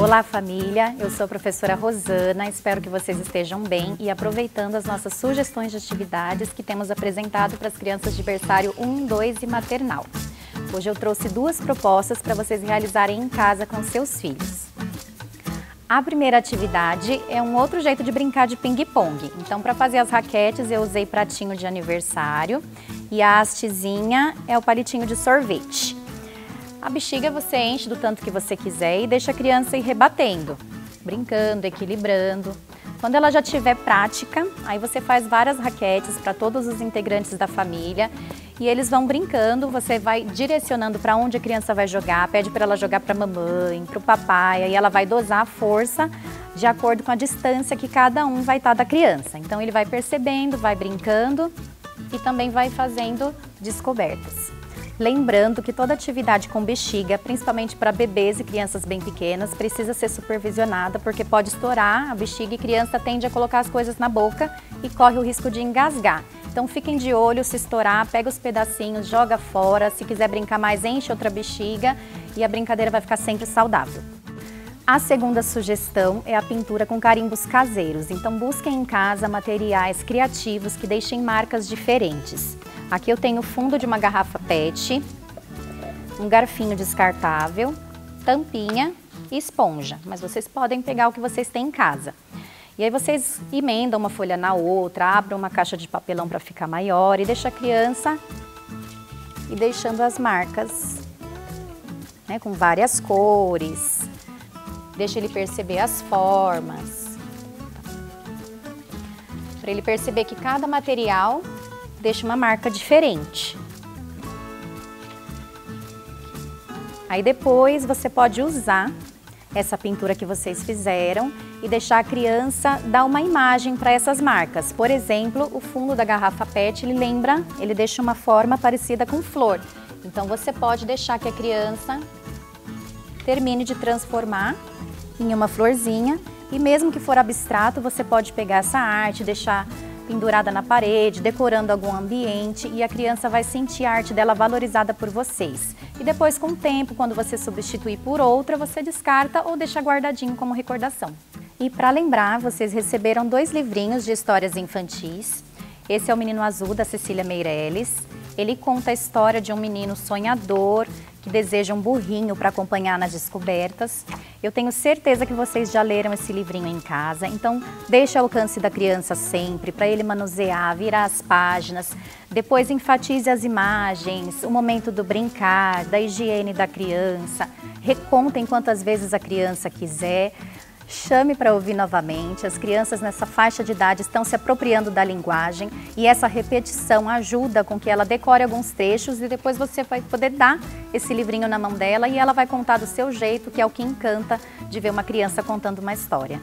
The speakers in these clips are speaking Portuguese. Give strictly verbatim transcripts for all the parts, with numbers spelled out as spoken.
Olá família, eu sou a professora Rosana, espero que vocês estejam bem e aproveitando as nossas sugestões de atividades que temos apresentado para as crianças de berçário um, dois e maternal. Hoje eu trouxe duas propostas para vocês realizarem em casa com seus filhos. A primeira atividade é um outro jeito de brincar de ping-pong. Então, para fazer as raquetes, eu usei pratinho de aniversário e a hastezinha é o palitinho de sorvete. A bexiga você enche do tanto que você quiser e deixa a criança ir rebatendo, brincando, equilibrando. Quando ela já tiver prática, aí você faz várias raquetes para todos os integrantes da família e eles vão brincando, você vai direcionando para onde a criança vai jogar, pede para ela jogar para a mamãe, para o papai, aí ela vai dosar a força de acordo com a distância que cada um vai estar da criança. Então ele vai percebendo, vai brincando e também vai fazendo descobertas. Lembrando que toda atividade com bexiga, principalmente para bebês e crianças bem pequenas, precisa ser supervisionada porque pode estourar a bexiga e a criança tende a colocar as coisas na boca e corre o risco de engasgar. Então fiquem de olho, se estourar, pega os pedacinhos, joga fora, se quiser brincar mais, enche outra bexiga e a brincadeira vai ficar sempre saudável. A segunda sugestão é a pintura com carimbos caseiros, então busquem em casa materiais criativos que deixem marcas diferentes. Aqui eu tenho o fundo de uma garrafa pet, um garfinho descartável, tampinha e esponja, mas vocês podem pegar o que vocês têm em casa. E aí vocês emendam uma folha na outra, abrem uma caixa de papelão para ficar maior e deixa a criança ir deixando as marcas, né, com várias cores. Deixa ele perceber as formas, para ele perceber que cada material deixa uma marca diferente. Aí depois você pode usar essa pintura que vocês fizeram e deixar a criança dar uma imagem para essas marcas. Por exemplo, o fundo da garrafa pet, ele lembra, ele deixa uma forma parecida com flor. Então você pode deixar que a criança termine de transformar em uma florzinha e mesmo que for abstrato, você pode pegar essa arte, deixar pendurada na parede, decorando algum ambiente e a criança vai sentir a arte dela valorizada por vocês. E depois, com o tempo, quando você substituir por outra, você descarta ou deixa guardadinho como recordação. E para lembrar, vocês receberam dois livrinhos de histórias infantis. Esse é o Menino Azul, da Cecília Meirelles. Ele conta a história de um menino sonhador que deseja um burrinho para acompanhar nas descobertas. Eu tenho certeza que vocês já leram esse livrinho em casa, então deixe ao alcance da criança sempre, para ele manusear, virar as páginas. Depois enfatize as imagens, o momento do brincar, da higiene da criança. Recontem quantas vezes a criança quiser. Chame para ouvir novamente, as crianças nessa faixa de idade estão se apropriando da linguagem e essa repetição ajuda com que ela decore alguns trechos e depois você vai poder dar esse livrinho na mão dela e ela vai contar do seu jeito, que é o que encanta de ver uma criança contando uma história.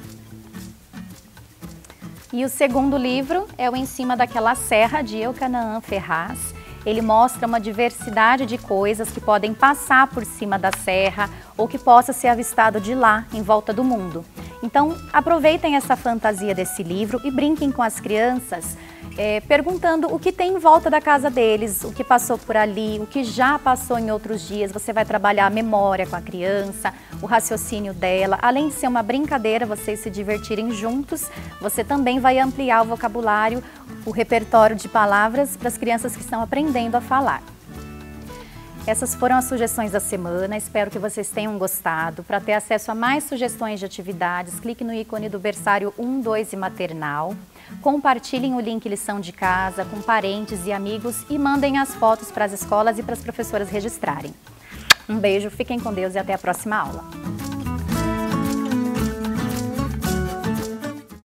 E o segundo livro é o Em Cima daquela Serra, de Eucanaã Ferraz. Ele mostra uma diversidade de coisas que podem passar por cima da serra ou que possa ser avistado de lá, em volta do mundo. Então, aproveitem essa fantasia desse livro e brinquem com as crianças, é, perguntando o que tem em volta da casa deles, o que passou por ali, o que já passou em outros dias. Você vai trabalhar a memória com a criança, o raciocínio dela. Além de ser uma brincadeira, vocês se divertirem juntos, você também vai ampliar o vocabulário, o repertório de palavras para as crianças que estão aprendendo a falar. Essas foram as sugestões da semana, espero que vocês tenham gostado. Para ter acesso a mais sugestões de atividades, clique no ícone do berçário um, dois e maternal. Compartilhem o link lição de casa com parentes e amigos e mandem as fotos para as escolas e para as professoras registrarem. Um beijo, fiquem com Deus e até a próxima aula.